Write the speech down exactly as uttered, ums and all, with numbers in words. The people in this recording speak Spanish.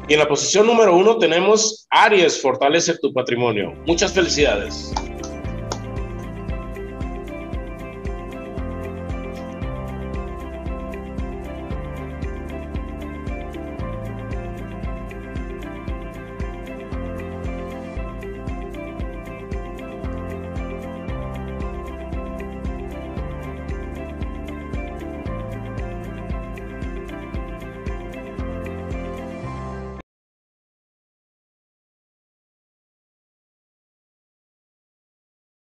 Y en la posición número uno tenemos Aries, fortalece tu patrimonio. Muchas felicidades.